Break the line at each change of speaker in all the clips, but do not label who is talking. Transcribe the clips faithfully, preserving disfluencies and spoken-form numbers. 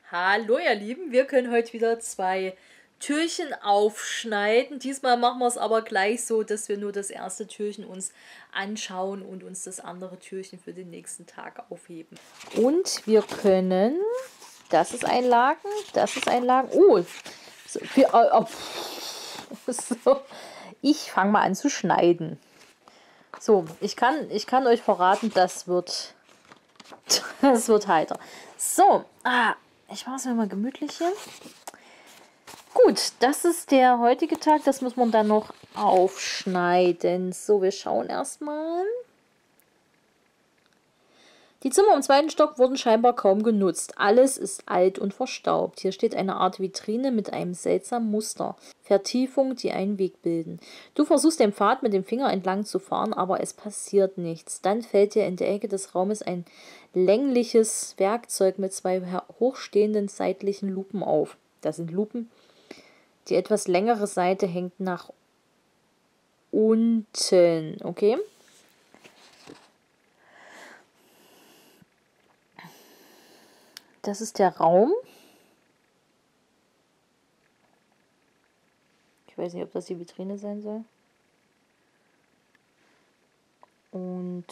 Hallo ihr Lieben, wir können heute wieder zwei Türchen aufschneiden. Diesmal machen wir es aber gleich so, dass wir nur das erste Türchen uns anschauen und uns das andere Türchen für den nächsten Tag aufheben. Und wir können, das ist ein Laken, das ist ein Laken. Oh, so, für, oh, oh, so. Ich fange mal an zu schneiden. So, ich kann, ich kann euch verraten, das wird, das wird heiter. So, ah, ich mache es mir mal gemütlich hier. Gut, das ist der heutige Tag. Das muss man dann noch aufschneiden. So, wir schauen erstmal. Die Zimmer im zweiten Stock wurden scheinbar kaum genutzt. Alles ist alt und verstaubt. Hier steht eine Art Vitrine mit einem seltsamen Muster. Vertiefung, die einen Weg bilden. Du versuchst den Pfad mit dem Finger entlang zu fahren, aber es passiert nichts. Dann fällt dir in der Ecke des Raumes ein längliches Werkzeug mit zwei hochstehenden seitlichen Lupen auf. Das sind Lupen. Die etwas längere Seite hängt nach unten. Okay? Das ist der Raum. Ich weiß nicht, ob das die Vitrine sein soll. Und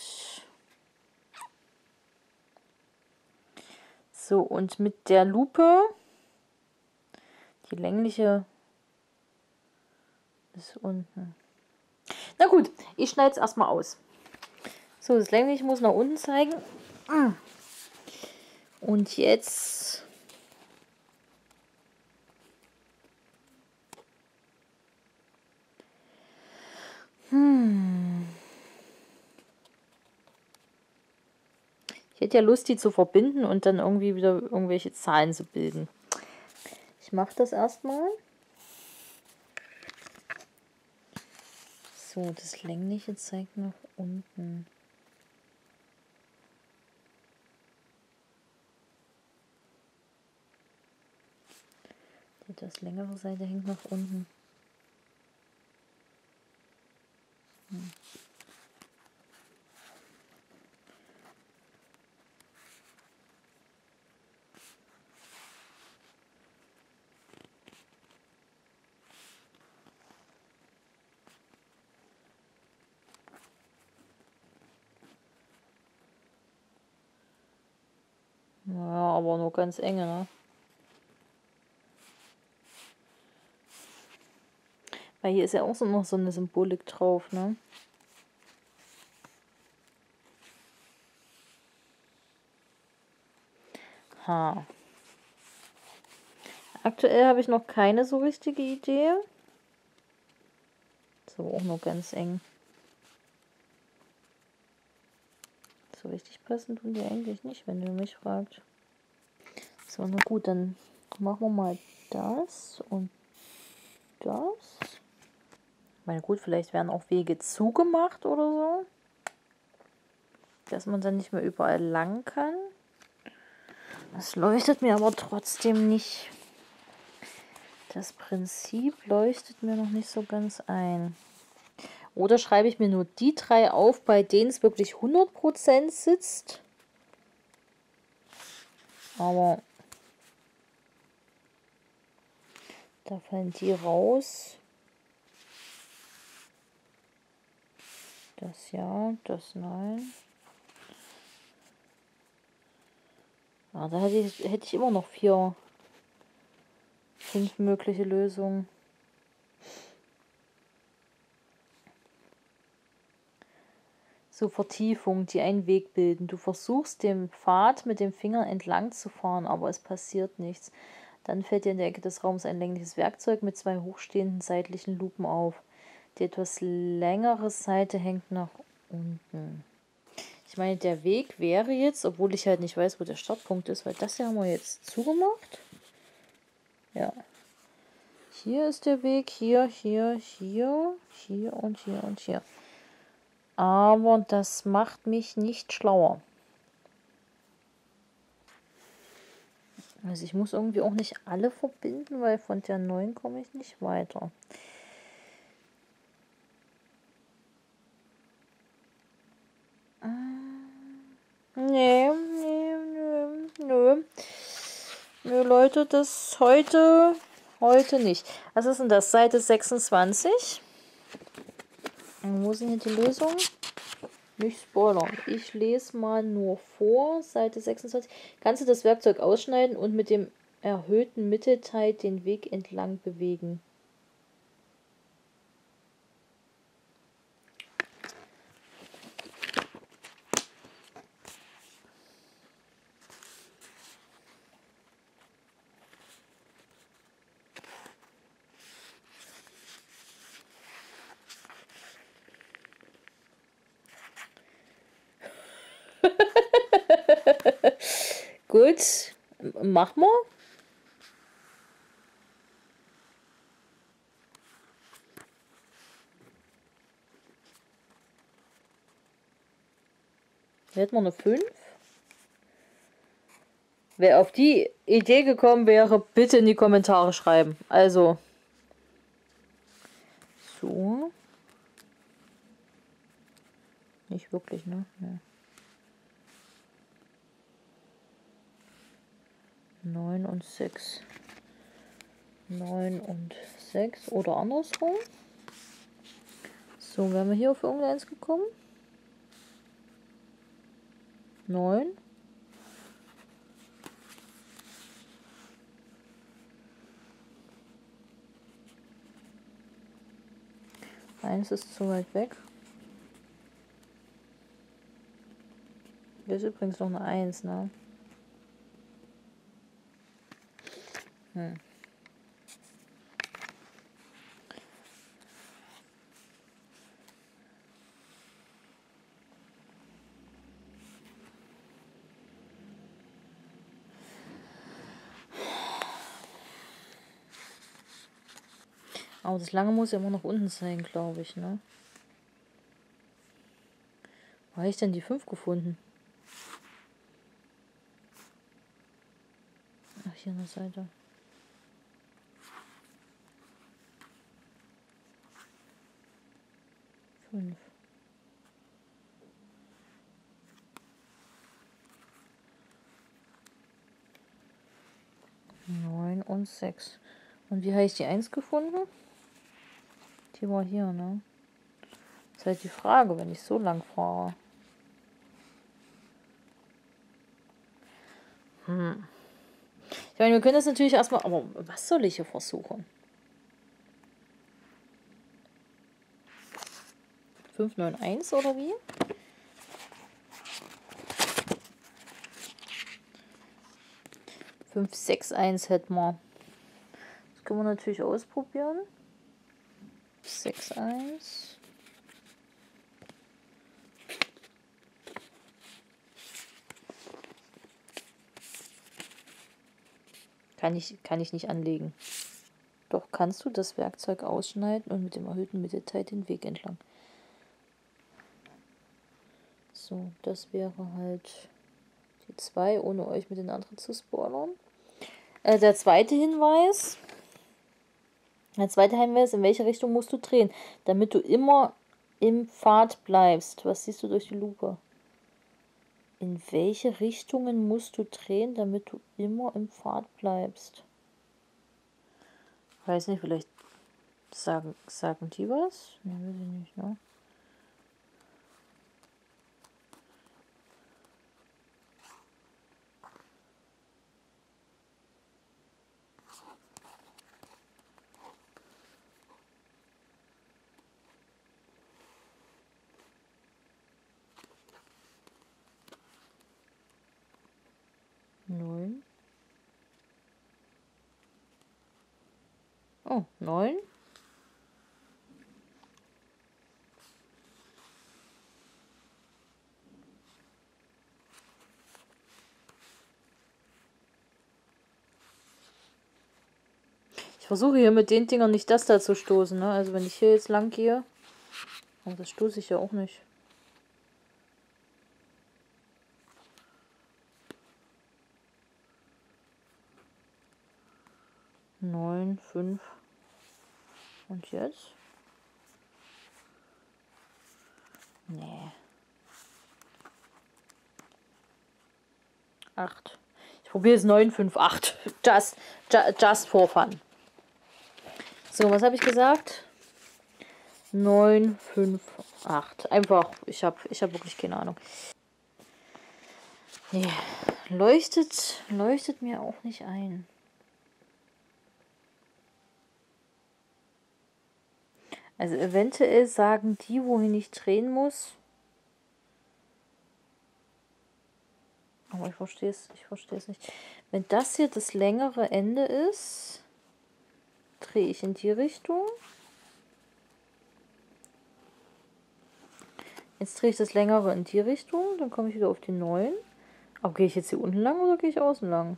so, und mit der Lupe, die längliche ist unten. Na gut, ich schneide es erstmal aus. So, das längliche muss nach unten zeigen. Und jetzt hm. Ich hätte ja Lust, die zu verbinden und dann irgendwie wieder irgendwelche Zahlen zu bilden. Ich mache das erstmal. So, das längliche zeigt nach unten. Die etwas längere Seite hängt nach unten. Hm. Ja, aber nur ganz enge, ne? Weil hier ist ja auch so noch so eine Symbolik drauf, ne? Ha. Aktuell habe ich noch keine so richtige Idee. So, auch nur ganz eng. So richtig passen tun die eigentlich nicht, wenn du mich fragst. So, na gut, dann machen wir mal das und das. Ich meine, gut, vielleicht werden auch Wege zugemacht oder so. Dass man dann nicht mehr überall lang kann. Das leuchtet mir aber trotzdem nicht. Das Prinzip leuchtet mir noch nicht so ganz ein. Oder schreibe ich mir nur die drei auf, bei denen es wirklich hundert Prozent sitzt. Aber da fallen die raus. Das ja, das nein. Ah, da hätte ich, hätte ich immer noch vier, fünf mögliche Lösungen. So, Vertiefung, die einen Weg bilden. Du versuchst, den Pfad mit dem Finger entlang zu fahren, aber es passiert nichts. Dann fällt dir in der Ecke des Raums ein längliches Werkzeug mit zwei hochstehenden seitlichen Lupen auf. Die etwas längere Seite hängt nach unten. Ich meine, der Weg wäre jetzt, obwohl ich halt nicht weiß, wo der Startpunkt ist, weil das hier haben wir jetzt zugemacht. Ja. Hier ist der Weg, hier, hier, hier, hier und hier und hier. Aber das macht mich nicht schlauer. Also ich muss irgendwie auch nicht alle verbinden, weil von der neuen komme ich nicht weiter. Nee, nee, nö, nö. Nö, Leute, das heute, heute nicht. Was ist denn das? Seite sechsundzwanzig. Und wo sind hier die Lösungen? Nicht spoilern. Ich lese mal nur vor. Seite sechsundzwanzig. Kannst du das Werkzeug ausschneiden und mit dem erhöhten Mittelteil den Weg entlang bewegen? Gut, mach mal. Hier hätten wir eine fünf. Wer auf die Idee gekommen wäre, bitte in die Kommentare schreiben. Also. So. Nicht wirklich, ne? Ja. neun und sechs. neun und sechs oder andersrum. So, wären wir hier auf irgendeins gekommen. neun. eins ist zu weit weg. Hier ist übrigens noch eine eins, ne? Hm. Aber das lange muss ja immer noch unten sein, glaube ich, ne? Wo habe ich denn die fünf gefunden? Ach, hier an der Seite. fünf. neun und sechs. Und wie habe ich die eins gefunden? Die war hier, ne? Das ist halt die Frage, wenn ich so lang fahre. Hm. Ich meine, wir können das natürlich erstmal, aber was soll ich hier versuchen? fünf neun eins oder wie? fünf sechs eins hätten wir. Das können wir natürlich ausprobieren. sechs eins. Kann ich, kann ich nicht anlegen. Doch kannst du das Werkzeug ausschneiden und mit dem erhöhten Mittelteil den Weg entlang. So, das wäre halt die zwei, ohne euch mit den anderen zu spoilern. Äh, der zweite Hinweis. Der zweite Hinweis, in welche Richtung musst du drehen, damit du immer im Pfad bleibst. Was siehst du durch die Lupe? In welche Richtungen musst du drehen, damit du immer im Pfad bleibst? Weiß nicht, vielleicht sagen, sagen die was? Ne, weiß ich nicht, ne? neun. Oh, neun. Ich versuche hier mit den Dingern nicht das da zu stoßen, ne? Also wenn ich hier jetzt lang gehe, aber das stoße ich ja auch nicht. neun, fünf. Und jetzt? Nee. acht. Ich probiere jetzt neun fünf acht. Just, just, just for fun. So, was habe ich gesagt? neun fünf acht. Einfach, ich habe ich hab wirklich keine Ahnung. Nee, leuchtet, leuchtet mir auch nicht ein. Also eventuell sagen die, wohin ich drehen muss. Aber ich verstehe es, ich verstehe es nicht. Wenn das hier das längere Ende ist, drehe ich in die Richtung. Jetzt drehe ich das längere in die Richtung, dann komme ich wieder auf die neun. Aber gehe ich jetzt hier unten lang oder gehe ich außen lang?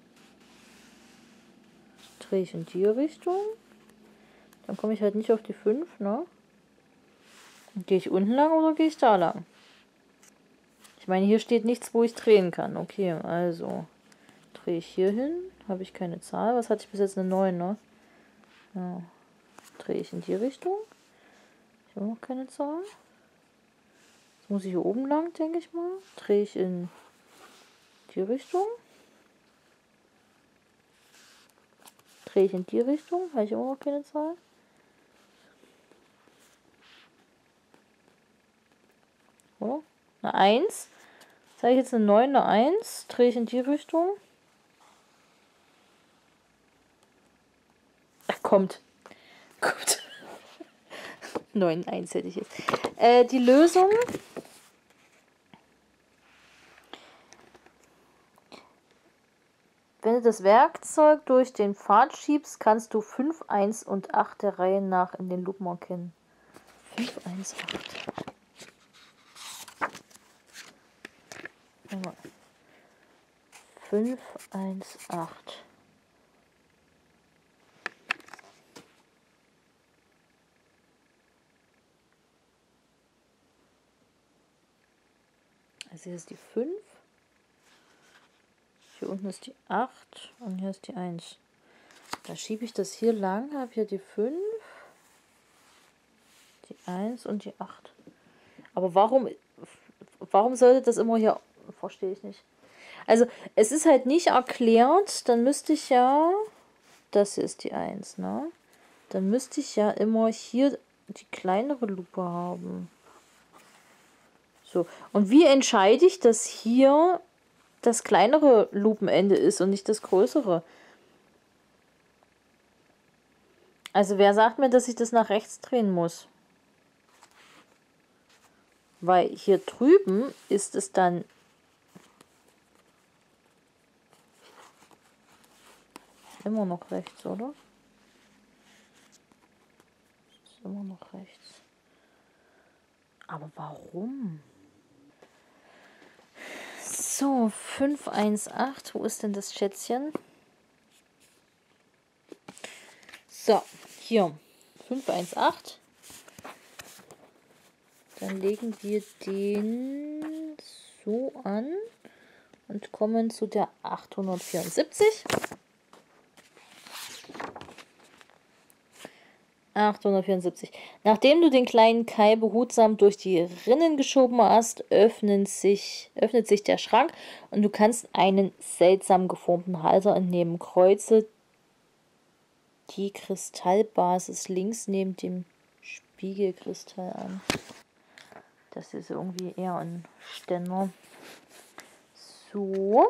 Drehe ich in die Richtung. Dann komme ich halt nicht auf die fünf, ne? Gehe ich unten lang oder gehe ich da lang? Ich meine, hier steht nichts, wo ich drehen kann. Okay, also drehe ich hier hin. Habe ich keine Zahl. Was hatte ich bis jetzt? Eine neun, ne? Ja. Drehe ich in die Richtung. Ich habe noch keine Zahl. Jetzt muss ich hier oben lang, denke ich mal. Drehe ich in die Richtung. Drehe ich in die Richtung. Habe ich immer noch keine Zahl. Oder? Eine eins. Jetzt habe ich jetzt eine neun, eine eins. Drehe ich in die Richtung. Ach, kommt. Kommt. neun, eins hätte ich jetzt. Äh, die Lösung. Wenn du das Werkzeug durch den Pfad schiebst, kannst du fünf, eins und acht der Reihe nach in den Lupen erkennen. fünf, eins, acht. fünf, eins, acht. Also hier ist die fünf. Hier unten ist die acht und hier ist die eins. Da schiebe ich das hier lang, habe hier die fünf, die eins und die acht. Aber warum, warum sollte das immer hier... Verstehe ich nicht. Also es ist halt nicht erklärt, dann müsste ich ja... Das hier ist die eins, ne? Dann müsste ich ja immer hier die kleinere Lupe haben. So, und wie entscheide ich, dass hier das kleinere Lupenende ist und nicht das größere? Also wer sagt mir, dass ich das nach rechts drehen muss? Weil hier drüben ist es dann immer noch rechts, oder? Ist immer noch rechts. Aber warum? So, fünf eins acht. Wo ist denn das Schätzchen? So, hier. fünf eins acht. Dann legen wir den so an und kommen zu der achthundertvierundsiebzig. achthundertvierundsiebzig. Nachdem du den kleinen Kai behutsam durch die Rinnen geschoben hast, öffnen sich, öffnet sich der Schrank und du kannst einen seltsam geformten Halter entnehmen. Kreuze die Kristallbasis links neben dem Spiegelkristall an. Das ist irgendwie eher ein Ständer. So.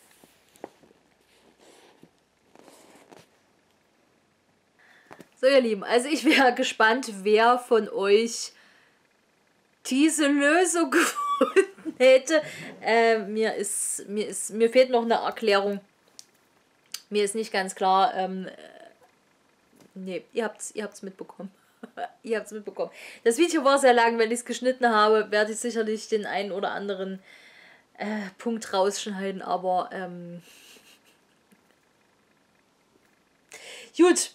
So, ihr Lieben, also ich wäre gespannt, wer von euch diese Lösung gefunden hätte. Äh, mir ist, mir ist, mir fehlt noch eine Erklärung. Mir ist nicht ganz klar. Ähm, äh, nee, ihr habt's, ihr habt's mitbekommen. Ihr habt's mitbekommen. Das Video war sehr lang. Wenn ich es geschnitten habe, werde ich sicherlich den einen oder anderen äh, Punkt rausschneiden. Aber ähm, gut.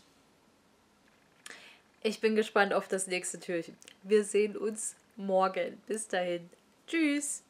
Ich bin gespannt auf das nächste Türchen. Wir sehen uns morgen. Bis dahin. Tschüss.